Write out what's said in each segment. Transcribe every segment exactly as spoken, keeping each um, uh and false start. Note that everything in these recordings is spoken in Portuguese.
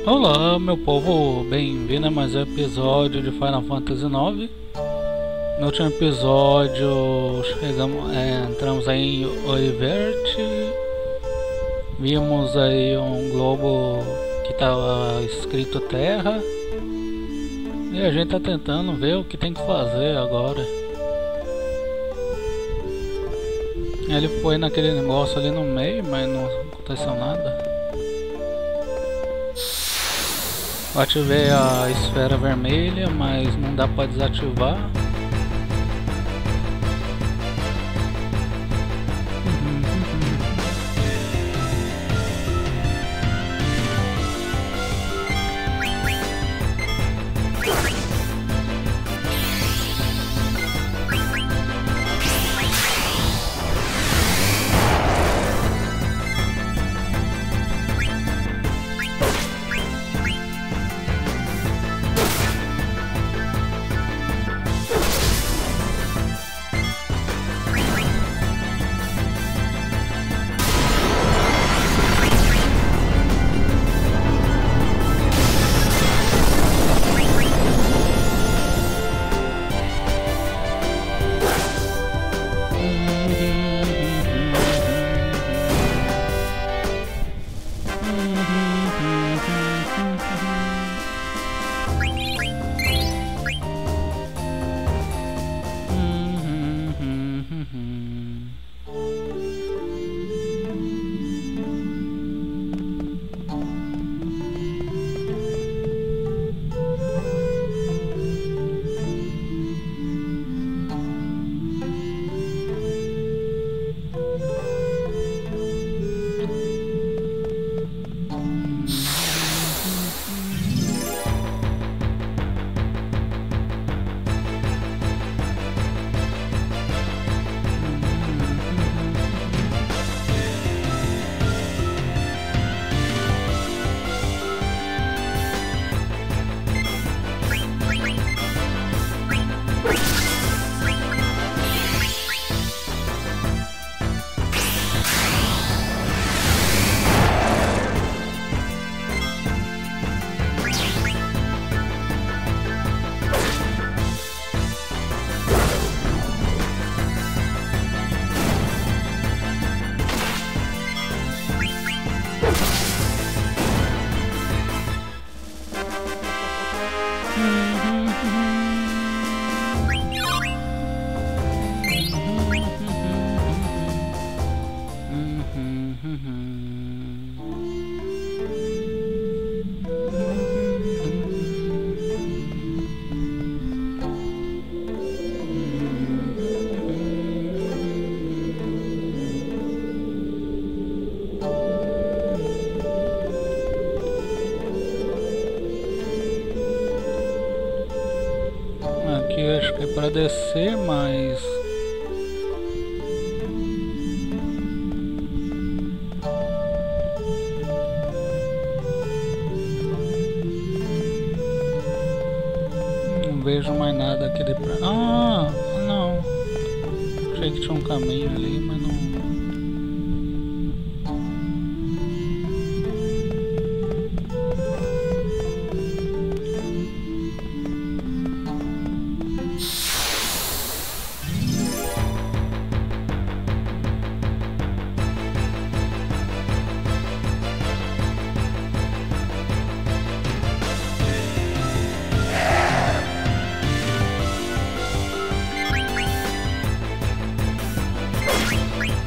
Olá, meu povo, bem-vindo a mais um episódio de Final Fantasy nove. No último episódio chegamos, é, entramos aí em Oliverte, vimos aí um globo que estava escrito Terra e a gente tá tentando ver o que tem que fazer agora. Ele foi naquele negócio ali no meio, mas não aconteceu nada. Eu ativei a esfera vermelha, mas não dá para desativar. Aqui acho que é para descer, mas não vejo mais nada aqui de pra... Ah, não. Achei que tinha um caminho ali, mas não. Wait.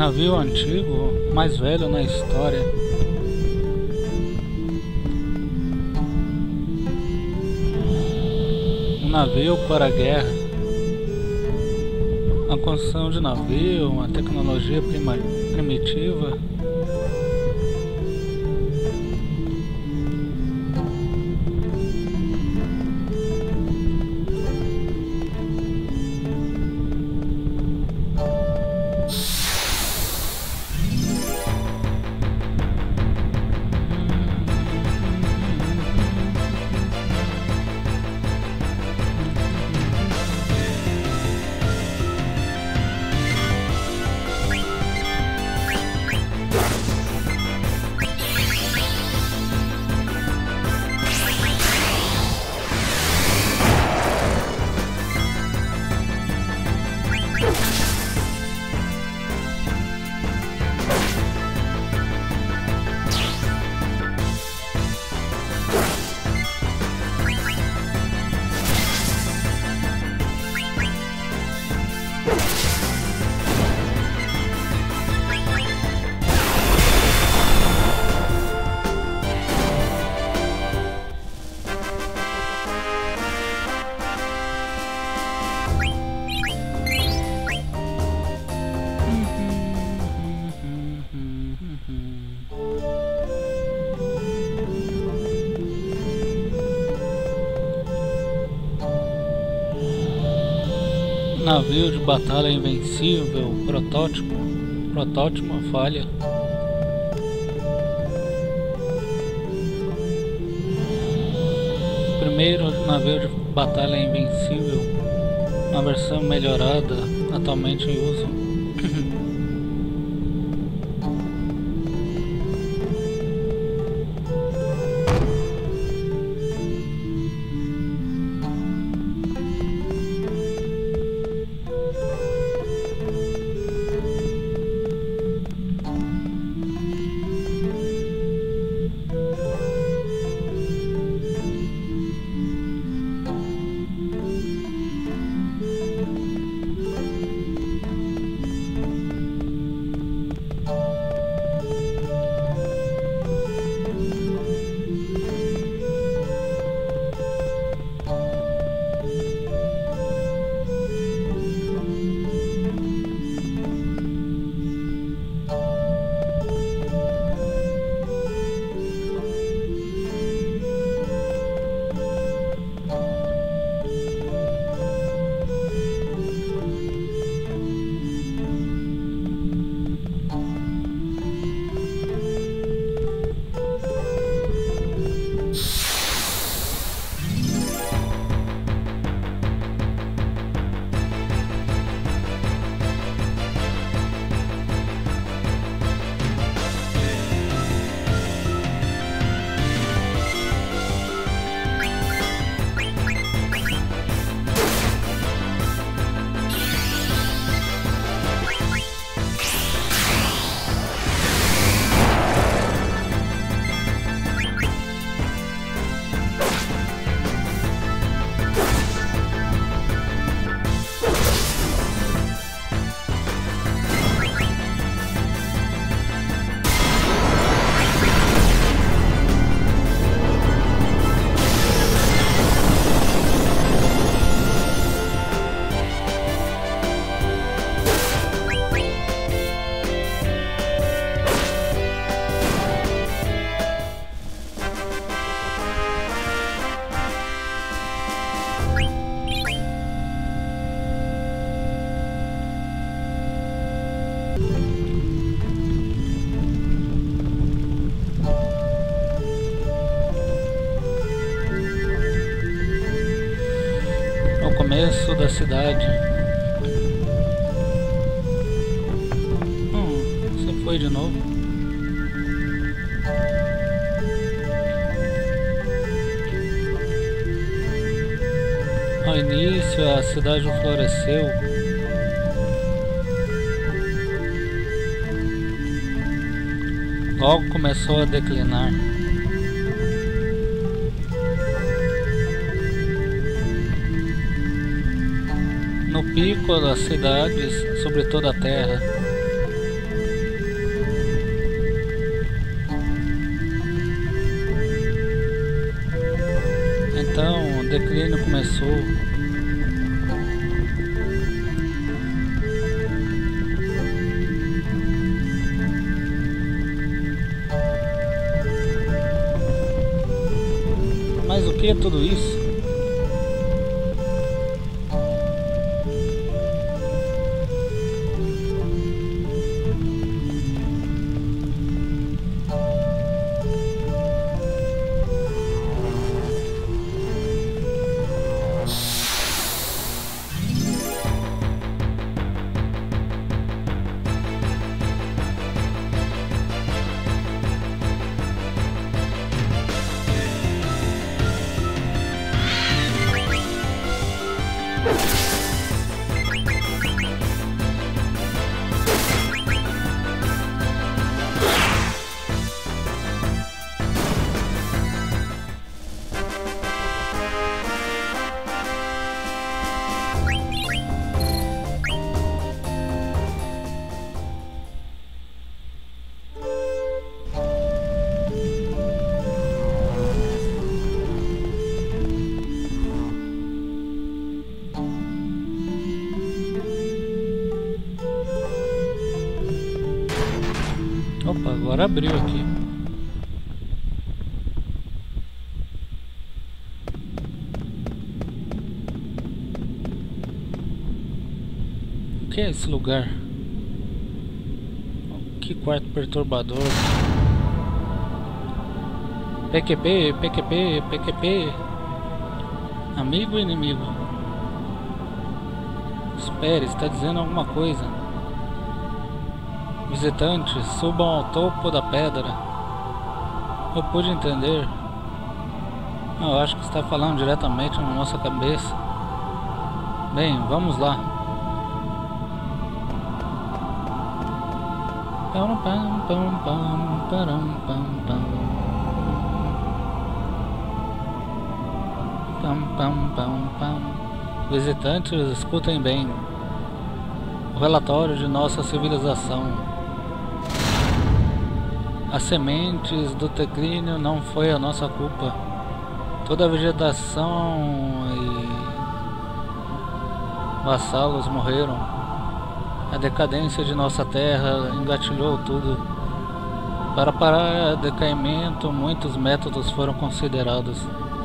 Navio antigo, mais velho na história. Um navio para a guerra. A construção de navio, uma tecnologia prima, primitiva. Navio de batalha invencível, protótipo, protótipo falha. Primeiro navio de batalha invencível, uma versão melhorada, atualmente em uso. Começo da cidade. Hum, você foi de novo? Ao início a cidade floresceu. Logo começou a declinar. No pico das cidades sobre toda a terra, Então, o declínio começou. Mas o que é tudo isso? Opa, agora abriu aqui. O que é esse lugar? Que quarto perturbador. P Q P, P Q P, P Q P. Amigo ou inimigo? Espere, está dizendo alguma coisa. Visitantes, subam ao topo da pedra. Eu pude entender. Eu acho que está falando diretamente na nossa cabeça. Bem, vamos lá. Pam, pam, pam, pam, param, pam, pam. Pam, pam, pam, pam. Visitantes, escutem bem. O relatório de nossa civilização. As sementes do declínio não foi a nossa culpa. Toda a vegetação e vassalos morreram. A decadência de nossa terra engatilhou tudo. Para parar o decaimento, muitos métodos foram considerados.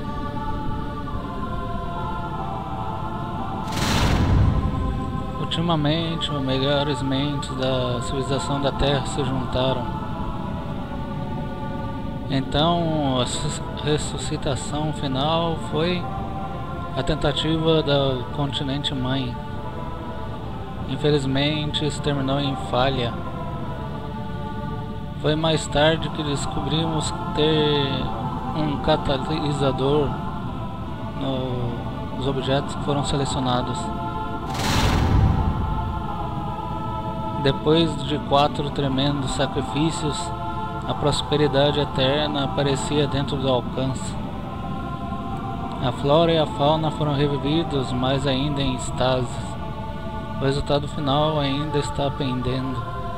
Ultimamente, os melhores mentes da civilização da Terra se juntaram. Então, a ressuscitação final foi a tentativa do continente mãe. Infelizmente, isso terminou em falha. Foi mais tarde que descobrimos ter um catalisador nos objetos que foram selecionados. Depois de quatro tremendos sacrifícios, a prosperidade eterna aparecia dentro do alcance. A flora e a fauna foram revividos, mas ainda em estase. O resultado final ainda está pendendo.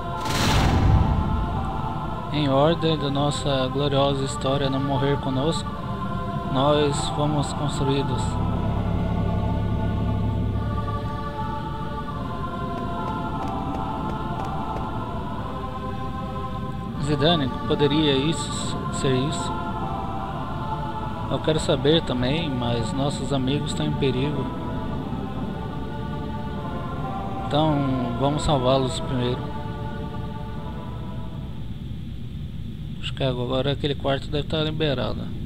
Em ordem da nossa gloriosa história não morrer conosco, nós fomos construídos. Zidane, poderia isso ser isso? Eu quero saber também, mas nossos amigos estão em perigo. Então vamos salvá-los primeiro. Acho que agora aquele quarto deve estar liberado.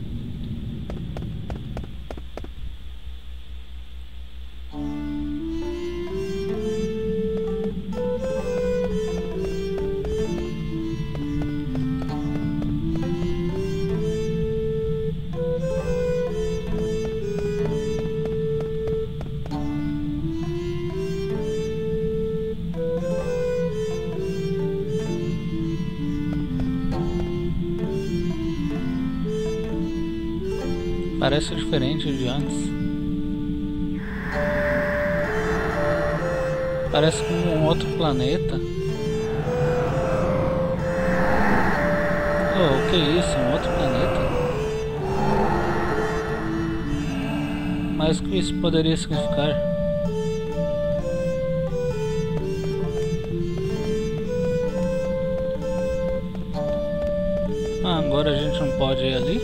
Parece diferente de antes. Parece como um outro planeta. Oh, o que é isso? Um outro planeta? Mas o que isso poderia significar? Ah, agora a gente não pode ir ali?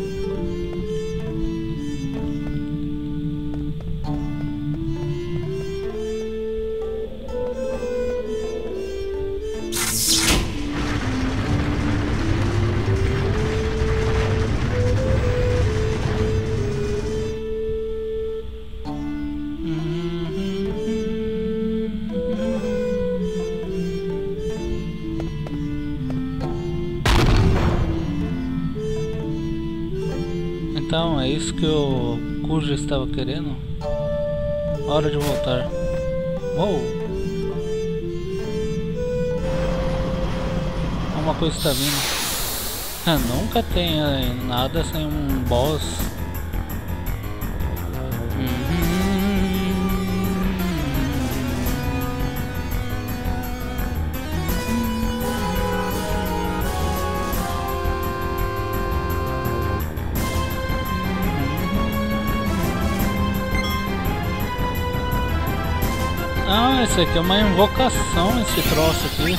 Então é isso que o Kuja estava querendo? Hora de voltar. Uou! Uma coisa está vindo. Nunca tem nada sem um boss. Ah, esse aqui é uma invocação, esse troço aqui.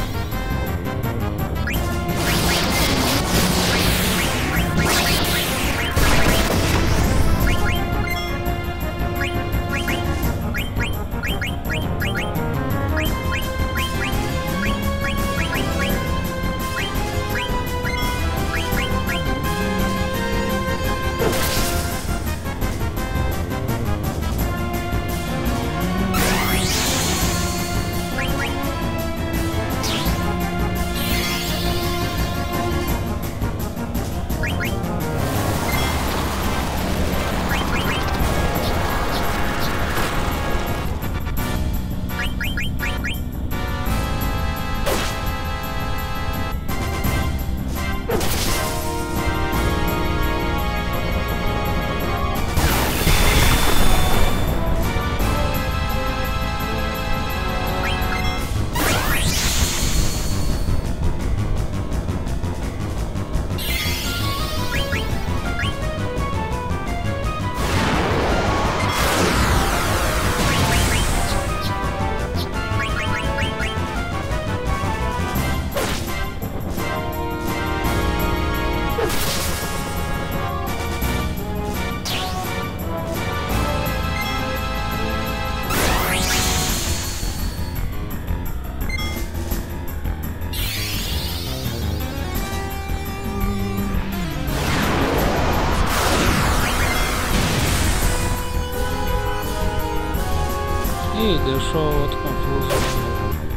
Ih, deixou outro confuso.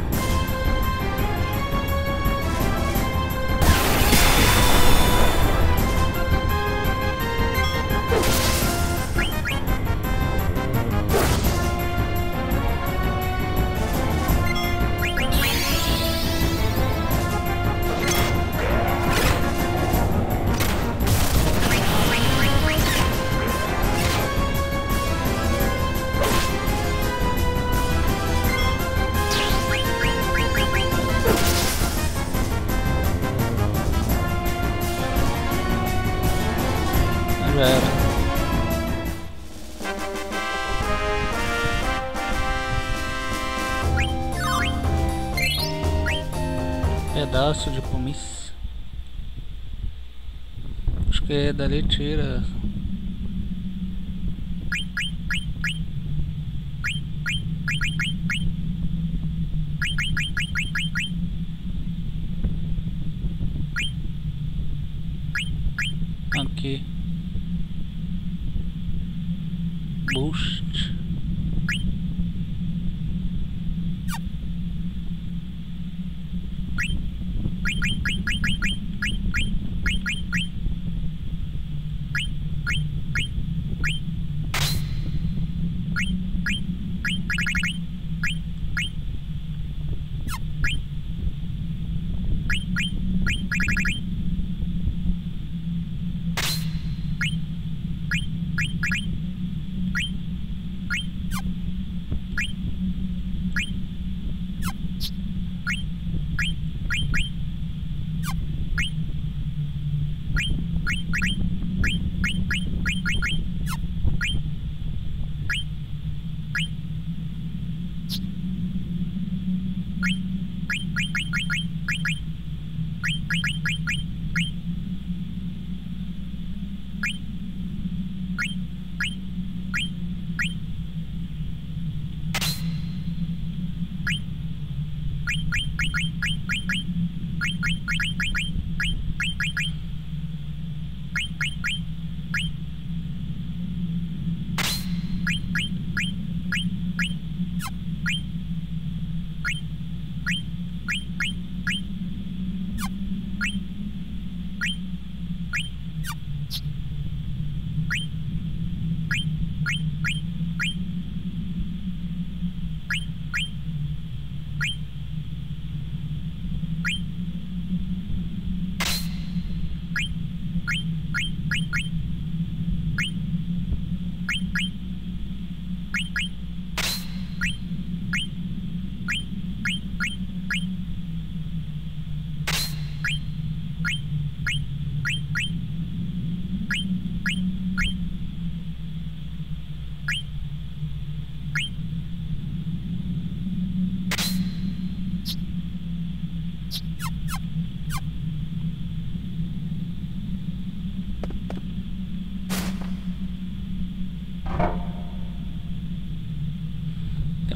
Já era. Pedaço de pumice. Acho que dali tira. Aqui. Boost.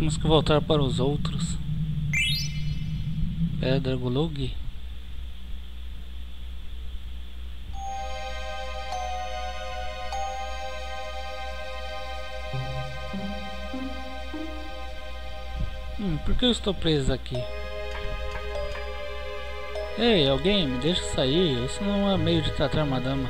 Temos que voltar para os outros. Pedra Golug. Hum, por que eu estou preso aqui? Ei, alguém me deixa sair. Isso não é meio de tratar uma dama.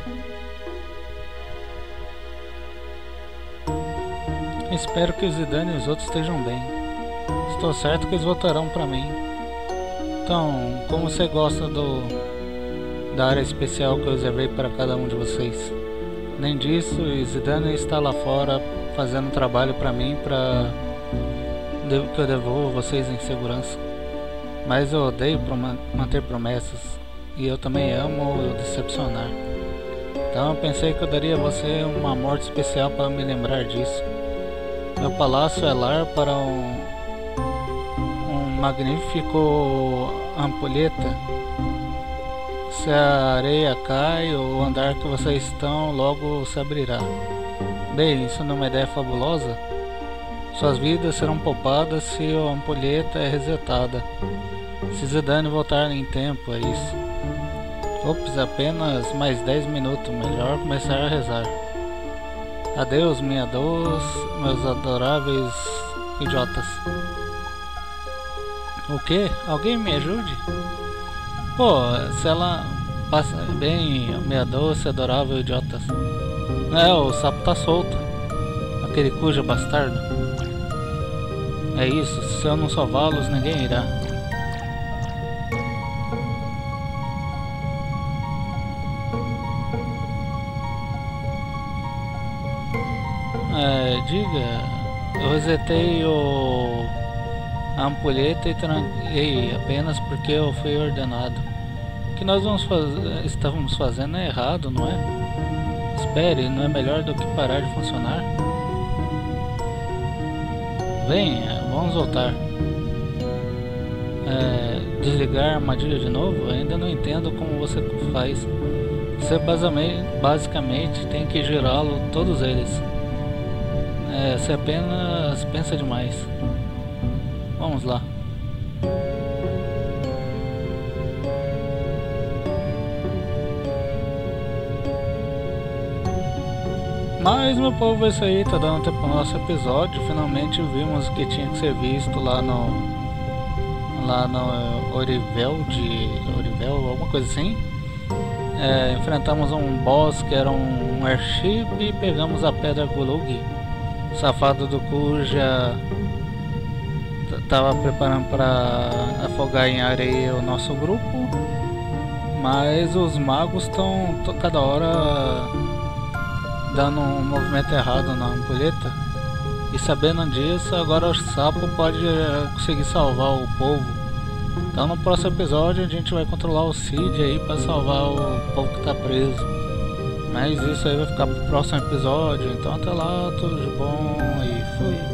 Espero que o Zidane e os outros estejam bem. Estou certo que eles voltarão para mim. Então, como você gosta do da área especial que eu reservei para cada um de vocês? Além disso, o Zidane está lá fora fazendo trabalho para mim para que eu devolva vocês em segurança. Mas eu odeio manter promessas e eu também amo decepcionar. Então eu pensei que eu daria a você uma morte especial para me lembrar disso. Meu palácio é lar para um, um magnífico ampulheta. Se a areia cai, o andar que vocês estão logo se abrirá. Bem, isso não é uma ideia fabulosa? Suas vidas serão poupadas se a ampulheta é resetada. Se Zidane voltar em tempo, é isso. Ops, apenas mais dez minutos, melhor começar a rezar. Adeus, minha doce, meus adoráveis idiotas. O que? Alguém me ajude? Pô, se ela passa bem, minha doce, adorável idiotas. É, o sapo tá solto. Aquele cujo bastardo. É isso, se eu não salvá-los, ninguém irá. É, diga, eu resetei o... a ampulheta e tranquei apenas porque eu fui ordenado. O que nós vamos fazer, estávamos fazendo é errado, não é? Espere, não é melhor do que parar de funcionar? Bem, vamos voltar. É, desligar a armadilha de novo? Ainda não entendo como você faz. Você basicamente, basicamente tem que girá-lo, todos eles. É, você apenas pensa demais. Vamos lá. Mas meu povo, é isso aí, tá dando tempo pro nosso episódio. Finalmente vimos o que tinha que ser visto lá no lá no Orivel de Orivel, alguma coisa assim. É, enfrentamos um boss que era um, um airship e pegamos a pedra Golug. O safado do Kuja tava preparando para afogar em areia o nosso grupo, mas os magos estão cada hora dando um movimento errado na ampulheta, e sabendo disso, agora o sapo pode conseguir salvar o povo. Então no próximo episódio a gente vai controlar o Cid aí para salvar o povo que tá preso. Mas isso aí vai ficar pro próximo episódio, então até lá, tudo de bom e fui.